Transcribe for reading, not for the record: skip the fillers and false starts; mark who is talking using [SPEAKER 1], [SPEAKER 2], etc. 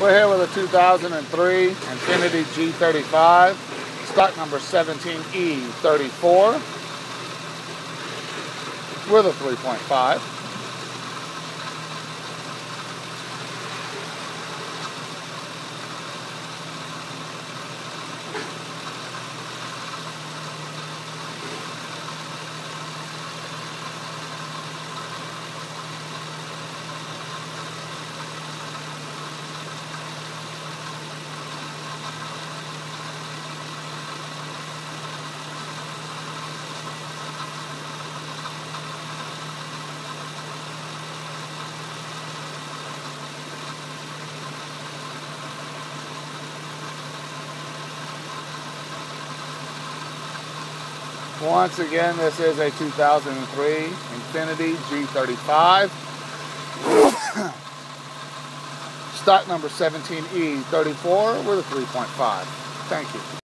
[SPEAKER 1] We're here with a 2003 Infiniti G35, stock number 17E34 with a 3.5. Once again, this is a 2003 Infiniti G35. Stock number 17E34 with a 3.5. Thank you.